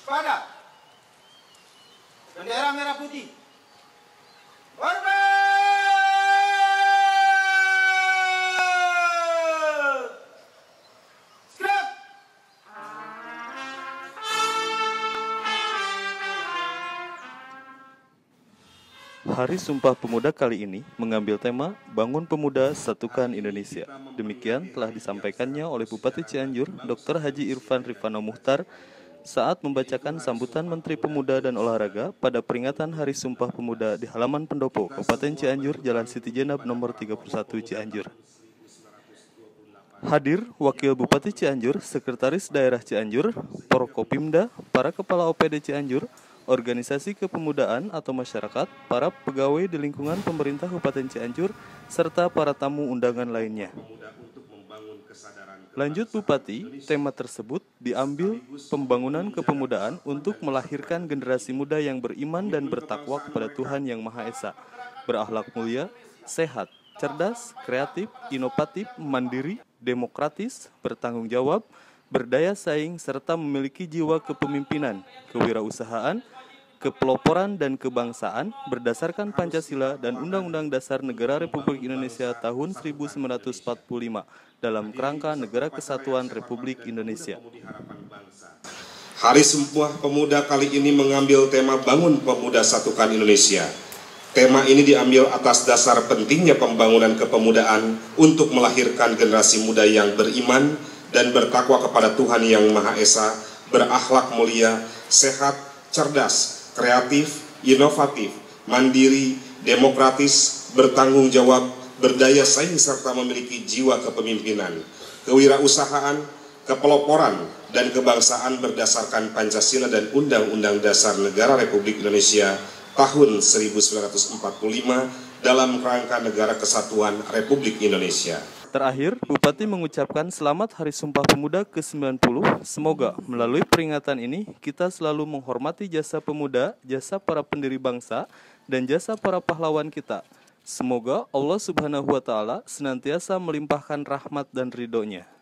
Waspada. Bendera merah putih. Hormat. Gerak. Hari Sumpah Pemuda kali ini mengambil tema Bangun Pemuda Satukan Indonesia. Demikian telah disampaikannya oleh Bupati Cianjur, Dr. Haji Irfan Rifano Muhtar saat membacakan sambutan Menteri Pemuda dan Olahraga pada peringatan Hari Sumpah Pemuda di halaman Pendopo, Kabupaten Cianjur, Jalan Siti Jenab nomor 31 Cianjur. Hadir Wakil Bupati Cianjur, Sekretaris Daerah Cianjur, Porkopimda, para Kepala OPD Cianjur, organisasi kepemudaan atau masyarakat, para pegawai di lingkungan pemerintah Kabupaten Cianjur, serta para tamu undangan lainnya. Lanjut Bupati, tema tersebut diambil pembangunan kepemudaan untuk melahirkan generasi muda yang beriman dan bertakwa kepada Tuhan Yang Maha Esa, berakhlak mulia, sehat, cerdas, kreatif, inovatif, mandiri, demokratis, bertanggung jawab, berdaya saing, serta memiliki jiwa kepemimpinan, kewirausahaan, kepeloporan dan kebangsaan berdasarkan Pancasila dan Undang-Undang Dasar Negara Republik Indonesia tahun 1945 dalam kerangka Negara Kesatuan Republik Indonesia. Hari Sumpah Pemuda kali ini mengambil tema Bangun Pemuda Satukan Indonesia. Tema ini diambil atas dasar pentingnya pembangunan kepemudaan untuk melahirkan generasi muda yang beriman dan bertakwa kepada Tuhan Yang Maha Esa, berakhlak mulia, sehat, cerdas, kreatif, inovatif, mandiri, demokratis, bertanggung jawab, berdaya saing, serta memiliki jiwa kepemimpinan, kewirausahaan, kepeloporan, dan kebangsaan berdasarkan Pancasila dan Undang-Undang Dasar Negara Republik Indonesia tahun 1945 dalam kerangka Negara Kesatuan Republik Indonesia. Terakhir, Bupati mengucapkan selamat Hari Sumpah Pemuda ke-90. Semoga melalui peringatan ini kita selalu menghormati jasa pemuda, jasa para pendiri bangsa, dan jasa para pahlawan kita. Semoga Allah Subhanahu wa Ta'ala senantiasa melimpahkan rahmat dan ridho-Nya.